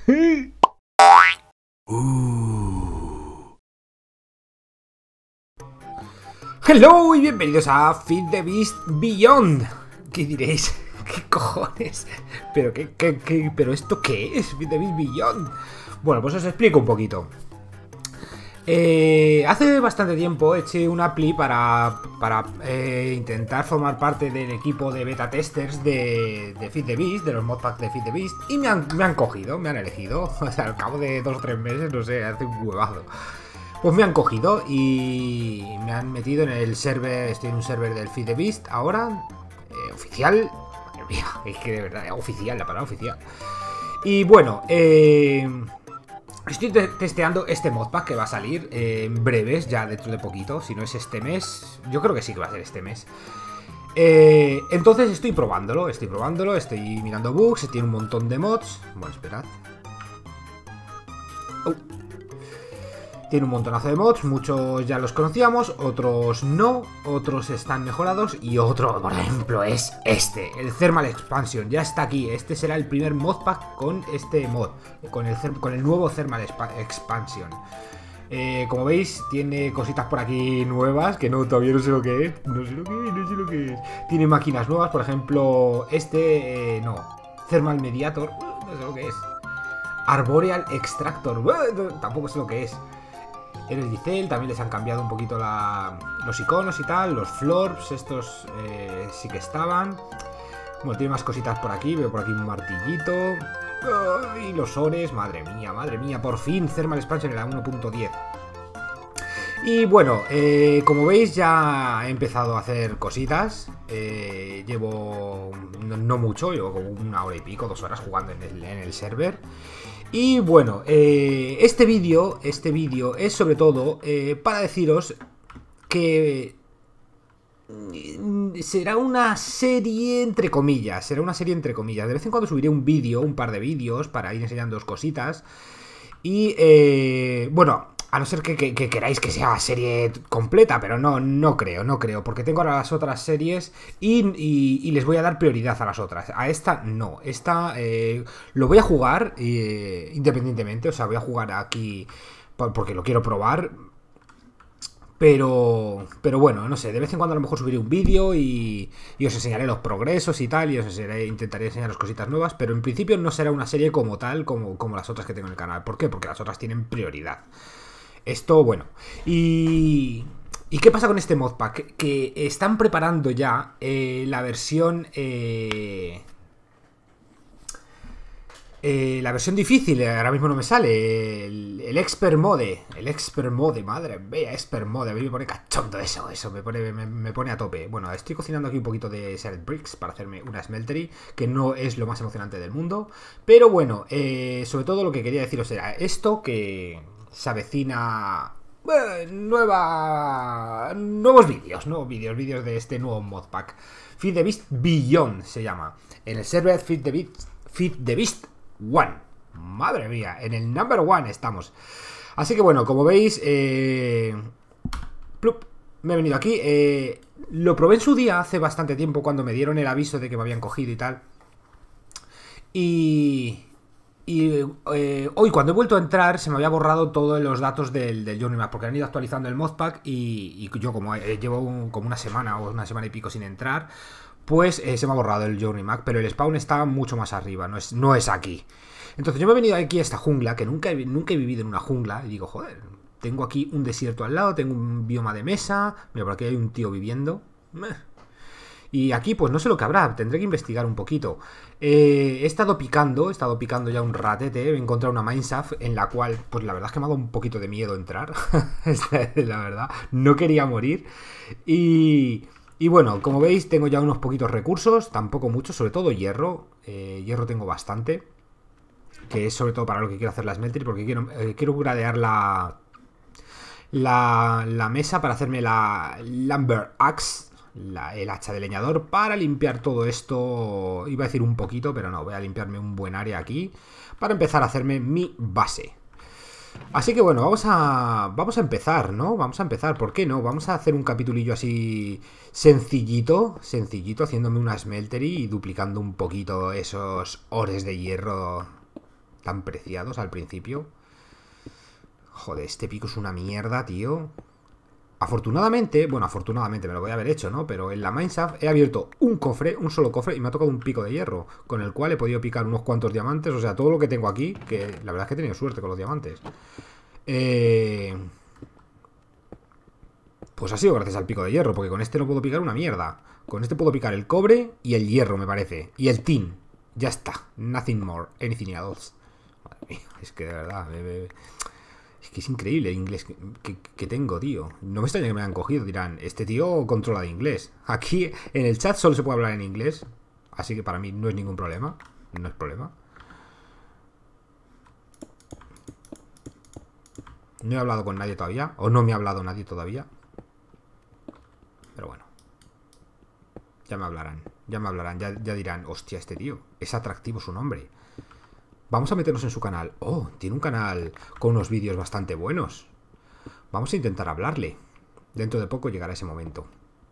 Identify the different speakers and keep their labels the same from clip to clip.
Speaker 1: Hello y bienvenidos a Feed the Beast Beyond. ¿Qué diréis? ¿Qué cojones? ¿Pero esto qué es? Feed the Beast Beyond. Bueno, pues os explico un poquito. Hace bastante tiempo eché una appli para intentar formar parte del equipo de beta testers de Feed the Beast, de los modpacks de Feed the Beast, y me han cogido, me han elegido. O sea, al cabo de 2 o 3 meses, no sé, hace un huevazo. Pues me han cogido y me han metido en el server. Estoy en un server del Feed the Beast ahora, oficial. Madre mía, es que de verdad, oficial, la palabra oficial. Y bueno, estoy testeando este modpack que va a salir en breves, ya dentro de poquito. Si no es este mes, yo creo que sí que va a ser este mes. Entonces estoy probándolo, estoy mirando bugs, tiene un montón de mods. Bueno, esperad. Tiene un montonazo de mods, muchos ya los conocíamos, otros no, otros están mejorados y otro, por ejemplo, es este, el Thermal Expansion, ya está aquí. Este será el primer modpack con este mod, con el nuevo Thermal Expansion. Como veis, tiene cositas por aquí nuevas, que no, todavía no sé lo que es, no sé lo que es. Tiene máquinas nuevas, por ejemplo, Thermal Mediator, no sé lo que es. Arboreal Extractor, tampoco sé lo que es. Energicell, también les han cambiado un poquito los iconos y tal. Los florbs, estos sí que estaban. Bueno, tiene más cositas por aquí. Veo por aquí un martillito. Y los ores, madre mía, por fin Thermal Expansion en la 1.10. Y bueno, como veis ya he empezado a hacer cositas. Llevo no mucho, llevo como 1 hora y pico, 2 horas jugando en el server. Y bueno, este vídeo es sobre todo para deciros que será una serie entre comillas. De vez en cuando subiré un vídeo, un par de vídeos para ir enseñándoos cositas. Y bueno, a no ser que queráis que sea serie completa, pero no creo, porque tengo ahora las otras series y les voy a dar prioridad a las otras. A esta no, esta lo voy a jugar independientemente, o sea, voy a jugar aquí porque lo quiero probar. Pero bueno, no sé, de vez en cuando a lo mejor subiré un vídeo y os enseñaré los progresos y tal, y intentaré enseñaros cositas nuevas, pero en principio no será una serie como tal, como las otras que tengo en el canal. ¿Por qué? Porque las otras tienen prioridad. Esto, bueno. ¿Y qué pasa con este modpack? Que están preparando ya la versión... la versión difícil, ahora mismo no me sale. El Expert Mode. Madre mía, Expert Mode. A mí me pone cachondo eso me pone a tope. Bueno, estoy cocinando aquí un poquito de Shard Bricks para hacerme una smeltery, que no es lo más emocionante del mundo. Pero bueno, sobre todo lo que quería deciros era esto, que se avecina... nuevos vídeos de este nuevo modpack. Feed the Beast Beyond se llama. En el server Feed the Beast 1. Madre mía, en el number 1 estamos. Así que bueno, como veis, me he venido aquí. Lo probé en su día, hace bastante tiempo, cuando me dieron el aviso de que me habían cogido y tal. Y hoy cuando he vuelto a entrar se me había borrado todos los datos del Journey Map, porque han ido actualizando el modpack y yo como llevo como una semana o una semana y pico sin entrar, pues se me ha borrado el Journey Map, pero el spawn está mucho más arriba, no es aquí. Entonces yo me he venido aquí a esta jungla, que nunca he vivido en una jungla, y digo, joder, tengo aquí un desierto al lado, tengo un bioma de mesa, mira, por aquí hay un tío viviendo. Y aquí pues no sé lo que habrá, tendré que investigar un poquito. He estado picando ya un ratete, he encontrado una mineshaft en la cual, pues la verdad es que me ha dado un poquito de miedo entrar. La verdad, no quería morir. Y bueno, como veis tengo ya unos poquitos recursos, tampoco muchos, sobre todo hierro. Hierro tengo bastante, que es sobre todo para lo que quiero hacer la smeltery, porque quiero gradear la mesa para hacerme la Lumber Axe. El hacha de leñador para limpiar todo esto. Iba a decir un poquito, pero no, voy a limpiarme un buen área aquí para empezar a hacerme mi base. Así que bueno, vamos a empezar, ¿no? Vamos a empezar, ¿por qué no? Vamos a hacer un capitulillo así sencillito, haciéndome una smeltery y duplicando un poquito esos ores de hierro tan preciados al principio. Joder, este pico es una mierda, tío. Afortunadamente, bueno, afortunadamente me lo voy a haber hecho, ¿no? Pero en la Mineshaft he abierto un cofre, un solo cofre, y me ha tocado un pico de hierro, con el cual he podido picar unos cuantos diamantes. O sea, todo lo que tengo aquí, que la verdad es que he tenido suerte con los diamantes. Pues ha sido gracias al pico de hierro, porque con este no puedo picar una mierda. Con este puedo picar el cobre y el hierro, me parece. Y el tin. Ya está. Nothing more. Anything else. Madre mía, es que de verdad... Es que es increíble el inglés que tengo, tío. No me extraña que me hayan cogido. Dirán, este tío controla de inglés. Aquí en el chat solo se puede hablar en inglés. Así que para mí no es ningún problema. No es problema. No he hablado con nadie todavía. O no me ha hablado nadie todavía. Pero bueno. Ya me hablarán. Ya me hablarán. Ya dirán, hostia, este tío. Es atractivo su nombre. Vamos a meternos en su canal. Oh, tiene un canal con unos vídeos bastante buenos. Vamos a intentar hablarle. Dentro de poco llegará ese momento.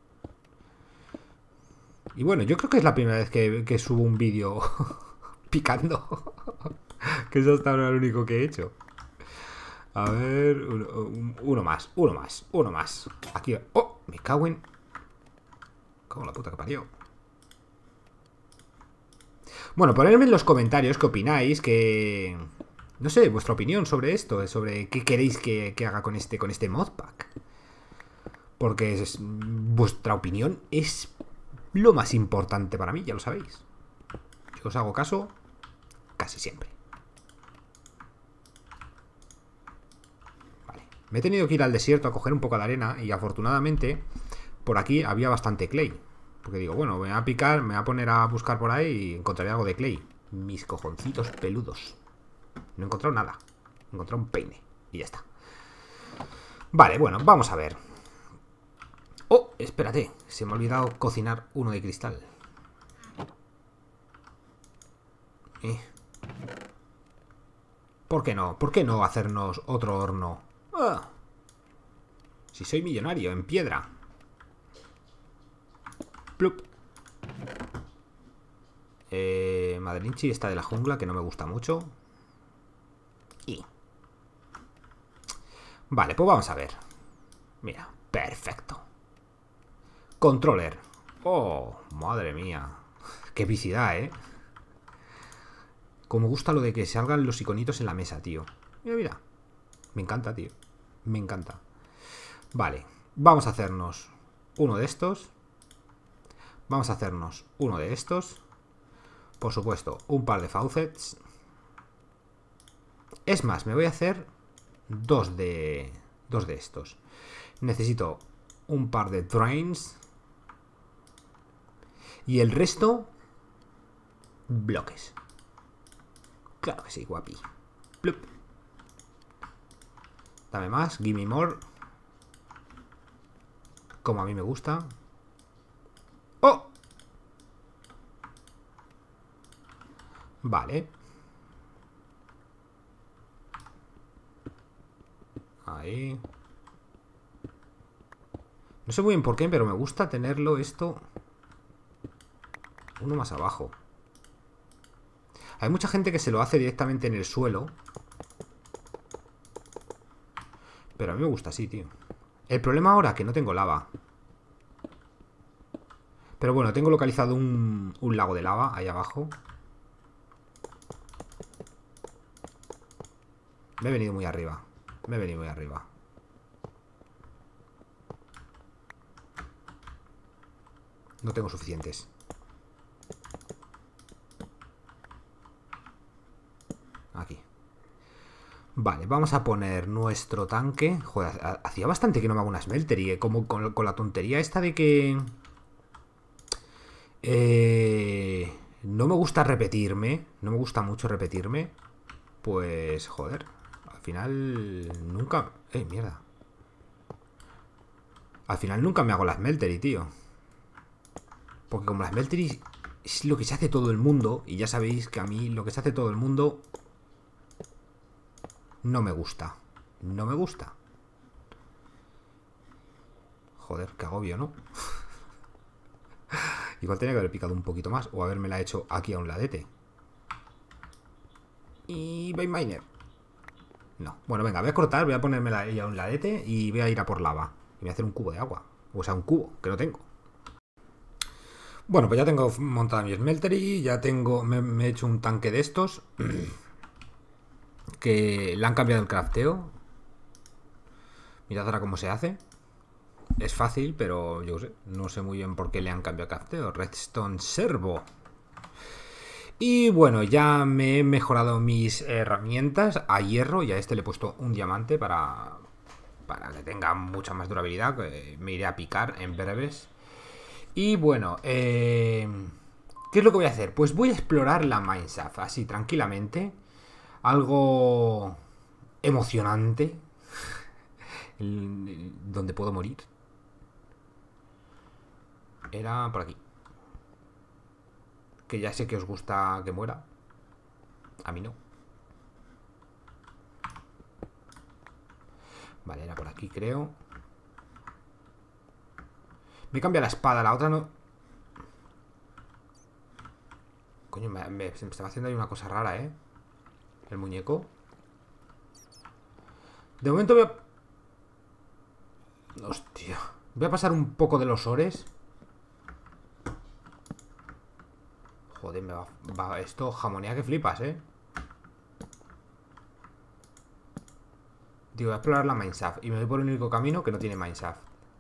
Speaker 1: Y bueno, yo creo que es la primera vez que subo un vídeo picando. Que eso hasta ahora lo único que he hecho. A ver, uno más. Aquí. ¡Oh! Me cago en... Como la puta que parió. Bueno, ponedme en los comentarios qué opináis, que... No sé, vuestra opinión sobre esto, sobre qué queréis que haga con este modpack. Porque vuestra opinión es lo más importante para mí, ya lo sabéis. Yo os hago caso casi siempre. Vale. Me he tenido que ir al desierto a coger un poco de arena y afortunadamente por aquí había bastante clay. Porque digo, bueno, me voy a picar, me voy a poner a buscar por ahí y encontraré algo de clay. Mis cojoncitos peludos. No he encontrado nada. He encontrado un peine. Y ya está. Vale, bueno, vamos a ver. Oh, espérate. Se me ha olvidado cocinar uno de cristal. ¿Por qué no? ¿Por qué no hacernos otro horno? Ah. Si soy millonario, en piedra. Plup. Madrinchi está de la jungla, que no me gusta mucho. Y... Vale, pues vamos a ver. Mira, perfecto. Controller. Oh, madre mía. Qué epicidad, ¿eh? Como me gusta lo de que salgan los iconitos en la mesa, tío. Mira, mira. Me encanta, tío. Me encanta. Vale, vamos a hacernos uno de estos. Vamos a hacernos uno de estos. Por supuesto, un par de faucets. Es más, me voy a hacer dos de estos. Necesito un par de drains. Y el resto, bloques. Claro que sí, guapi. Plup. Dame más, give me more. Como a mí me gusta. ¡Oh! Vale. Ahí. No sé muy bien por qué, pero me gusta tenerlo esto uno más abajo. Hay mucha gente que se lo hace directamente en el suelo. Pero a mí me gusta así, tío. El problema ahora es que no tengo lava. Pero bueno, tengo localizado un lago de lava ahí abajo. Me he venido muy arriba. Me he venido muy arriba. No tengo suficientes. Aquí. Vale, vamos a poner nuestro tanque. Joder, hacía bastante que no me hago una smelter. Y como con la tontería esta de que... no me gusta repetirme. No me gusta mucho repetirme. Pues, joder. Al final nunca... mierda. Al final nunca me hago la smeltery, tío. Porque como la smeltery es lo que se hace todo el mundo. Y ya sabéis que a mí lo que se hace todo el mundo no me gusta. No me gusta. Joder, qué agobio, ¿no? Igual tenía que haber picado un poquito más. O habérmela hecho aquí a un ladete. Y Vein Miner. No. Bueno, venga, voy a cortar, voy a ponerme ya un ladete y voy a ir a por lava. Y voy a hacer un cubo de agua. O sea, un cubo, que no tengo. Bueno, pues ya tengo montada mi smeltery, ya tengo, me he hecho un tanque de estos que le han cambiado el crafteo. Mirad ahora cómo se hace. Es fácil, pero yo sé, no sé muy bien por qué le han cambiado el crafteo. Redstone Servo. Y bueno, ya me he mejorado mis herramientas a hierro y a este le he puesto un diamante para que tenga mucha más durabilidad. Me iré a picar en breves. Y bueno, ¿qué es lo que voy a hacer? Pues voy a explorar la Mineshaft así tranquilamente. Algo emocionante. Donde puedo morir. Era por aquí. Que ya sé que os gusta que muera. A mí no. Vale, era por aquí, creo. Me cambia la espada, la otra no. Coño, se me estaba haciendo ahí una cosa rara, ¿eh? El muñeco. De momento voy a... Hostia. Voy a pasar un poco de los ores. Joder, me va esto jamonea que flipas, ¿eh? Digo, voy a explorar la Mineshaft. Y me voy por el único camino que no tiene Mineshaft.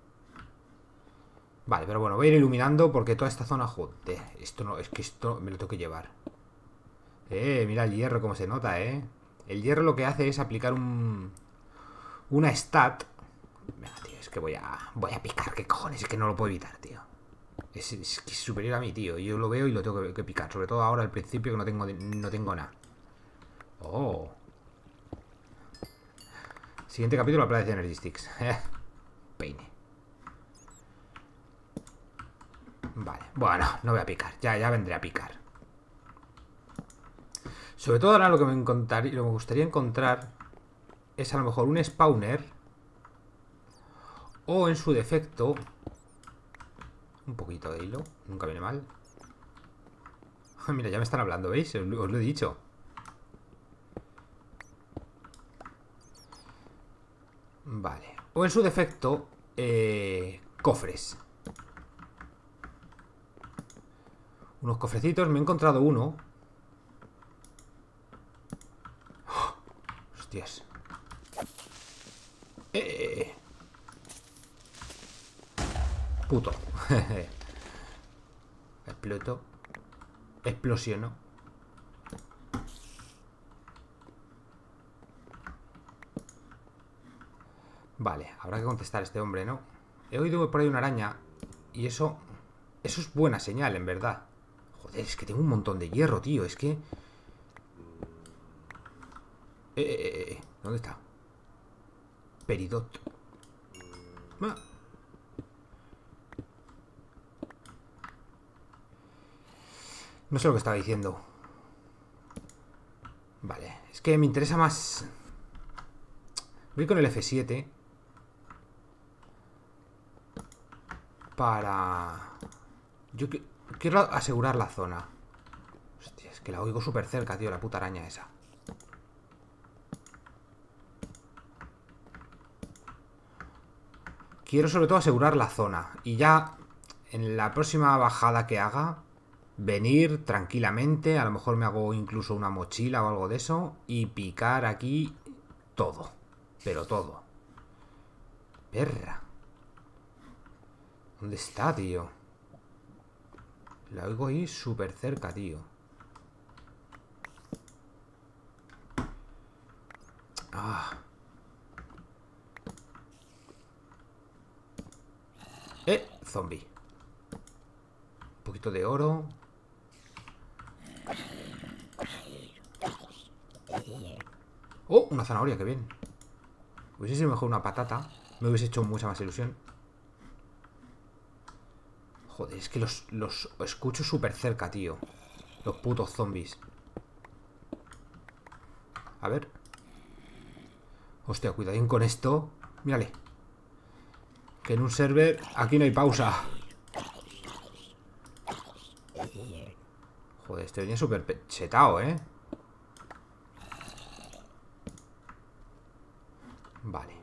Speaker 1: Vale, pero bueno, voy a ir iluminando porque toda esta zona... Joder, esto no... Es que esto me lo tengo que llevar. Mira el hierro cómo se nota, ¿eh? El hierro lo que hace es aplicar una stat. Venga, tío, es que voy a picar. ¿Qué cojones? Es que no lo puedo evitar, tío. Es que es superior a mí, tío. Yo lo veo y lo tengo que picar. Sobre todo ahora al principio que no tengo nada. Oh. Siguiente capítulo, la playa de Energy Sticks. Peine. Vale, bueno, no voy a picar. Ya vendré a picar. Sobre todo ahora lo que me gustaría encontrar es a lo mejor un spawner. O en su defecto un poquito de hilo. Nunca viene mal. Mira, ya me están hablando, ¿veis? Os lo he dicho. Vale. O en su defecto cofres. Unos cofrecitos. Me he encontrado uno. ¡Oh! Hostias. Puto. Exploto. Explosionó. Vale, habrá que contestar a este hombre, ¿no? He oído por ahí una araña. Y eso es buena señal, en verdad. Joder, es que tengo un montón de hierro, tío. Es que... ¿Dónde está? Peridot. Ah. No sé lo que estaba diciendo. Vale, es que me interesa más... Voy con el F7 para... Yo quiero asegurar la zona. Hostia, es que la oigo súper cerca, tío, la puta araña esa. Quiero sobre todo asegurar la zona. Y ya en la próxima bajada que haga, venir tranquilamente. A lo mejor me hago incluso una mochila o algo de eso. Y picar aquí todo. Pero todo. Perra. ¿Dónde está, tío? La oigo ahí súper cerca, tío. Ah. Zombie. Un poquito de oro. Oh, una zanahoria, qué bien. Hubiese sido mejor una patata. Me hubiese hecho mucha más ilusión. Joder, es que los escucho súper cerca, tío. Los putos zombies. A ver. Hostia, cuidadín con esto. Mírale. Que en un server aquí no hay pausa. Joder, este venía súper chetao, ¿eh? Vale.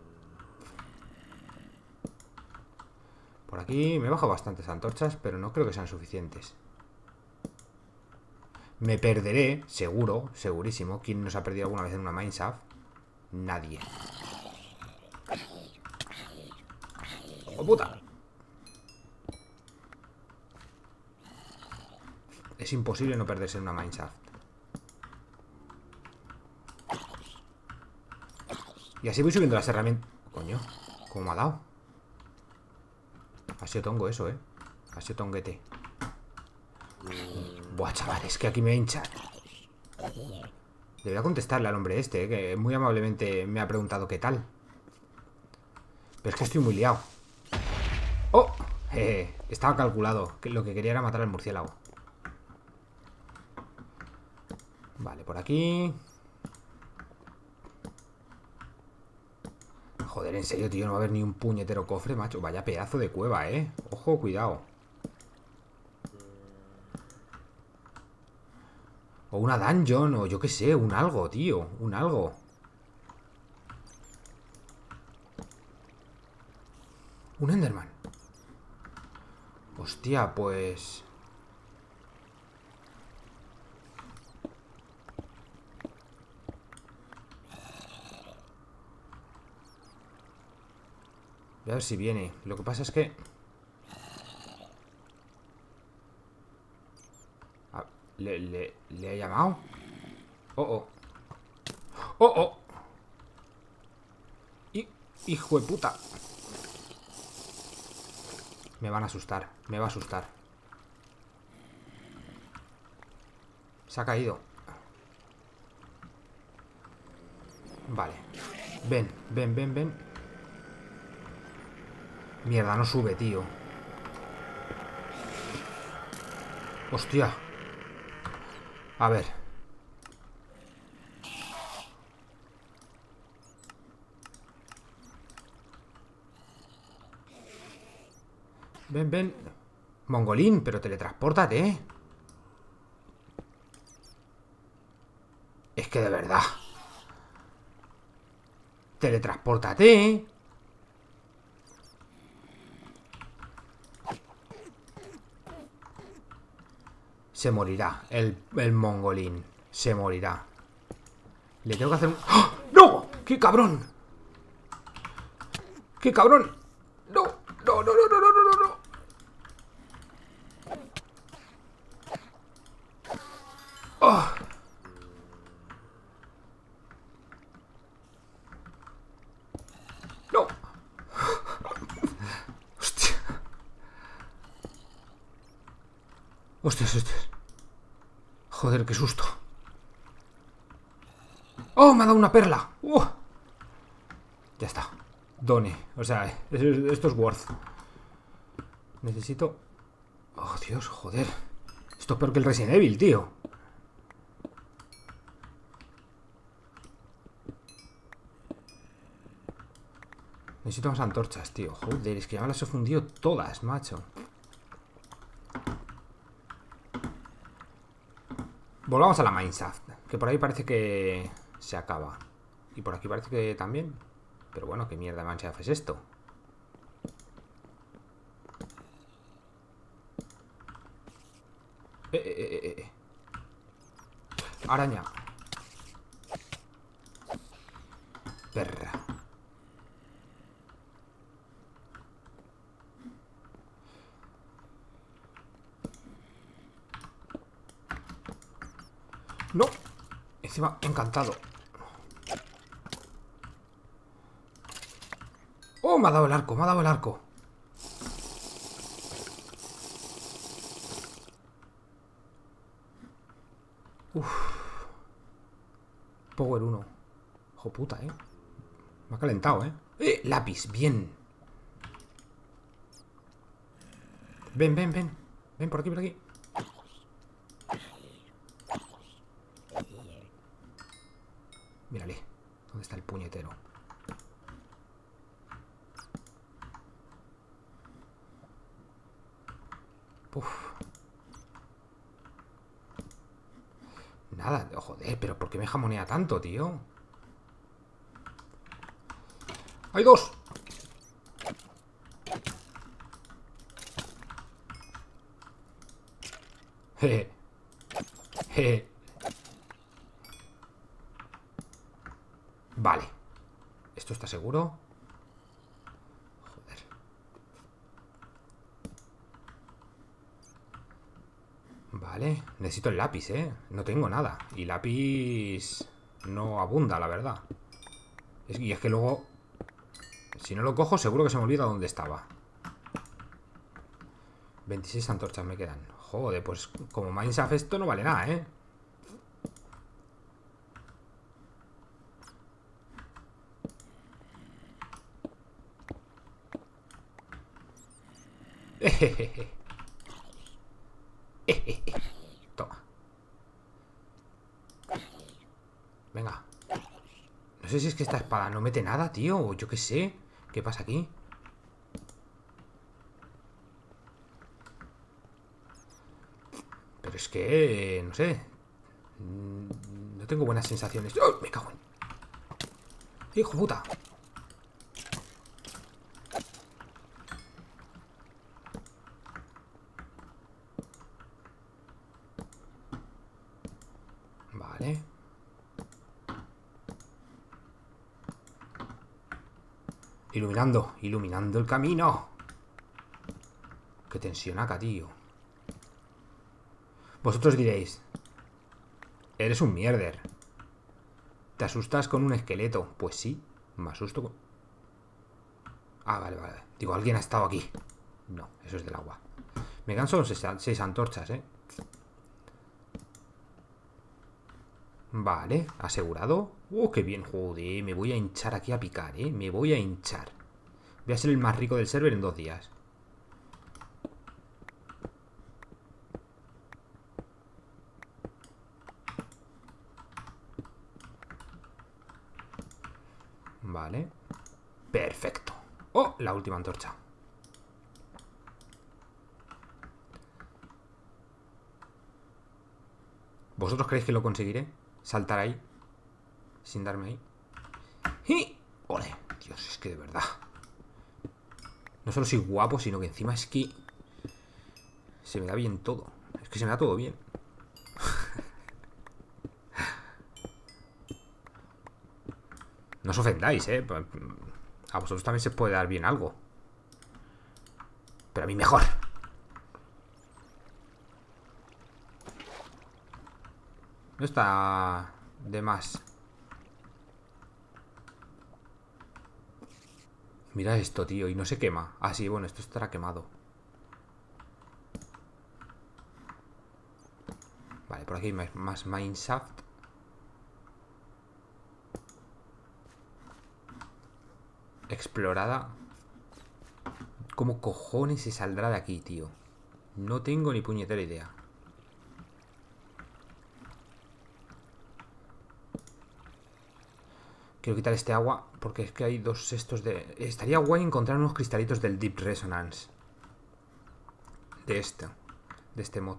Speaker 1: Por aquí me he bajado bastantes antorchas, pero no creo que sean suficientes. Me perderé, seguro, segurísimo. ¿Quién nos ha perdido alguna vez en una mineshaft? Nadie. ¡Oh, puta! Es imposible no perderse en una mineshaft. Y así voy subiendo las herramientas. Coño, ¿cómo me ha dado? Ha sido tongo eso, ¿eh? Ha sido tonguete. Buah, chaval, es que aquí me hinchan. Debería contestarle al hombre este, que muy amablemente me ha preguntado qué tal. Pero es que estoy muy liado. ¡Oh! Estaba calculado, que lo que quería era matar al murciélago. Vale, por aquí. Joder, en serio, tío, no va a haber ni un puñetero cofre, macho. Vaya pedazo de cueva, Ojo, cuidado. O una dungeon, o yo qué sé, un algo, tío. Un algo. Un Enderman. Hostia, pues... Voy a ver si viene. Lo que pasa es que... ¿Le he llamado? Oh, oh. Oh, oh. Hijo de puta. Me van a asustar. Me va a asustar. Se ha caído. Vale. Ven, ven, ven, ven. Mierda, no sube, tío. Hostia. A ver. Ven, ven. Mongolín, pero teletranspórtate. Es que de verdad. Teletranspórtate. Se morirá. El mongolín. Se morirá. Le tengo que hacer un... ¡Oh! ¡No! ¡Qué cabrón! ¡Qué cabrón! ¡No! ¡No, no, no, no, no, no, no! ¡Oh! ¡No! ¡Hostia! ¡Hostias, hostias! Joder, qué susto. ¡Oh! Me ha dado una perla. Ya está. Done. O sea, esto es worth. Necesito... Oh, Dios, joder. Esto es peor que el Resident Evil, tío. Necesito más antorchas, tío. Joder, es que ya me las he fundido todas, macho. Volvamos a la mineshaft, que por ahí parece que se acaba. Y por aquí parece que también. Pero bueno, ¿qué mierda de mineshaft es esto? Araña. Perra. No. Encima, encantado. Oh, me ha dado el arco, me ha dado el arco. Uff. Power 1. Ojo puta, me ha calentado, lápiz, bien. Ven, ven, ven. Ven por aquí, por aquí. Mírale. ¿Dónde está el puñetero? Uf. Nada, joder, pero ¿por qué me jamonea tanto, tío? ¡Hay dos! Jeje. Jeje. Vale. ¿Esto está seguro? Joder. Vale. Necesito el lápiz, ¿eh? No tengo nada. Y lápiz no abunda, la verdad. Y es que luego, si no lo cojo, seguro que se me olvida dónde estaba. 26 antorchas me quedan. Joder, pues como Mineshaft esto no vale nada, ¿eh? Toma. Venga. No sé si es que esta espada no mete nada, tío. O yo qué sé. ¿Qué pasa aquí? Pero es que... no sé. No tengo buenas sensaciones. ¡Oh! Me cago en... ¡Hijo de puta! Vale. Iluminando el camino. Qué tensión acá, tío. Vosotros diréis, eres un mierder. ¿Te asustas con un esqueleto? Pues sí, me asusto con... Ah, vale, vale. Digo, alguien ha estado aquí. No, eso es del agua. Me quedan solo 6 antorchas, ¿eh? Vale, asegurado. Qué bien, joder. Me voy a hinchar aquí a picar, ¿eh? Me voy a hinchar. Voy a ser el más rico del server en 2 días. Vale. Perfecto. Oh, la última antorcha. ¿Vosotros creéis que lo conseguiré? Saltar ahí sin darme ahí. ¡Y! ¡Ole! Dios, es que de verdad. No solo soy guapo, sino que encima es que se me da bien todo. Es que se me da todo bien. No os ofendáis, ¿eh? A vosotros también se puede dar bien algo. Pero a mí mejor. No está de más. Mira esto, tío, y no se quema. Ah, sí, bueno, esto estará quemado. Vale, por aquí hay más Mineshaft. Explorada. ¿Cómo cojones se saldrá de aquí, tío? No tengo ni puñetera idea. Quiero quitar este agua porque es que hay 2 estos de... Estaría guay encontrar unos cristalitos del Deep Resonance. De este mod.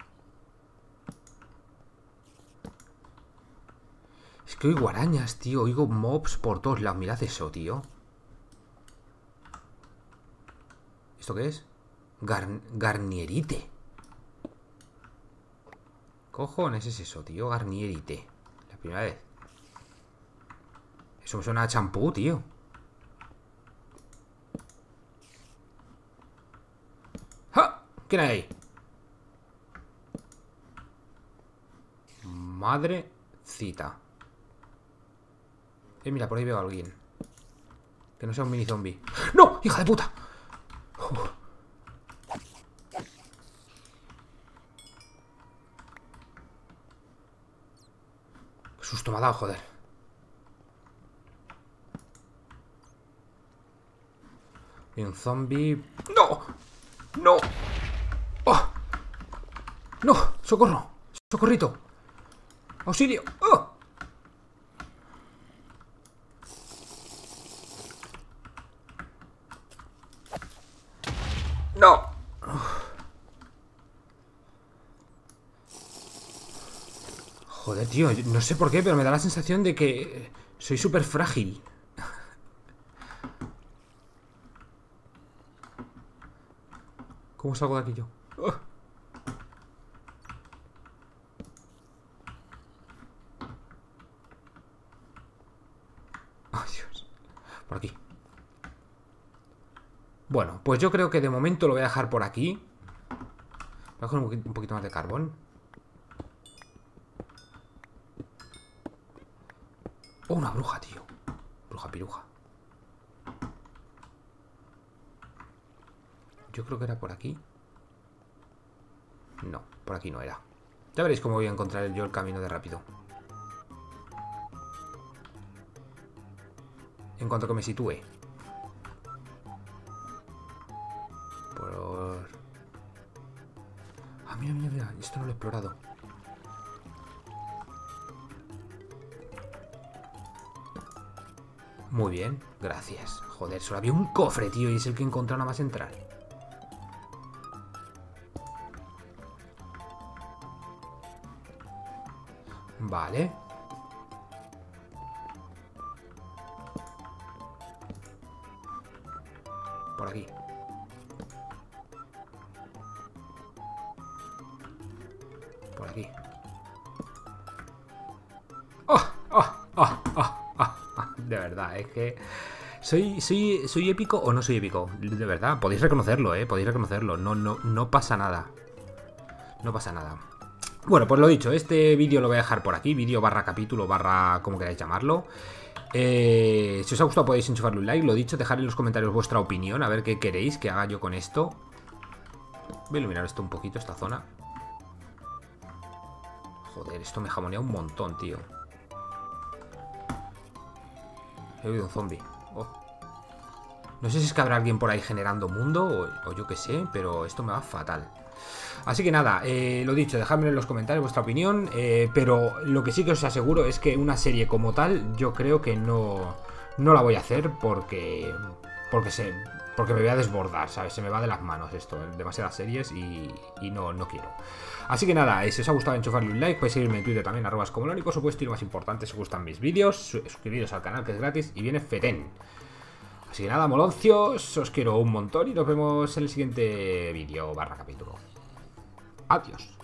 Speaker 1: Es que oigo arañas, tío. Oigo mobs por todos lados. Mirad eso, tío. ¿Esto qué es? Garnierite. Cojones es eso, tío. Garnierite. La primera vez. Eso me suena a champú, tío. ¡Ja! ¿Quién hay ahí? Madrecita. Mira, por ahí veo a alguien. Que no sea un mini zombie. ¡No! ¡Hija de puta! Qué susto me ha dado, joder. Y un zombie... ¡No! ¡No! ¡Oh! ¡No! ¡Socorro! ¡Socorrito! ¡Auxilio! ¡Oh! ¡No! Joder, tío, no sé por qué, pero me da la sensación de que soy súper frágil. ¿Cómo salgo de aquí yo? ¡Oh! ¡Ay, Dios! Por aquí. Bueno, pues yo creo que de momento lo voy a dejar por aquí. Voy a coger un poquito más de carbón. ¡Oh, una bruja, tío! Bruja piruja. Yo creo que era por aquí. No, por aquí no era. Ya veréis cómo voy a encontrar yo el camino de rápido. En cuanto que me sitúe. Por... Ah, mira, mira, mira. Esto no lo he explorado. Muy bien, gracias. Joder, solo había un cofre, tío, y es el que he encontrado nada más entrar. Vale. Por aquí. Por aquí. ¡Oh! ¡Oh! ¡Oh! ¡Oh! ¡Oh! De verdad, es que... ¿Soy épico o no soy épico? De verdad, podéis reconocerlo, podéis reconocerlo. No pasa nada. No pasa nada. Bueno, pues lo dicho, este vídeo lo voy a dejar por aquí. Vídeo barra capítulo barra como queráis llamarlo. Si os ha gustado podéis enchufarle un like. Lo dicho, dejad en los comentarios vuestra opinión. A ver qué queréis que haga yo con esto. Voy a iluminar esto un poquito, esta zona. Joder, esto me jamonea un montón, tío. He oído un zombie. Oh. No sé si es que habrá alguien por ahí generando mundo o yo qué sé, pero esto me va fatal. Así que nada, lo dicho, dejadme en los comentarios vuestra opinión, pero lo que sí que os aseguro es que una serie como tal yo creo que no la voy a hacer porque me voy a desbordar, ¿sabes? Se me va de las manos esto, demasiadas series y no quiero. Así que nada, si os ha gustado enchufarle un like, podéis seguirme en Twitter también, @escomolón, y por supuesto, y lo más importante, si os gustan mis vídeos, suscribiros al canal que es gratis y viene fetén. Así que nada, moloncios, os quiero un montón y nos vemos en el siguiente vídeo barra capítulo. Adiós.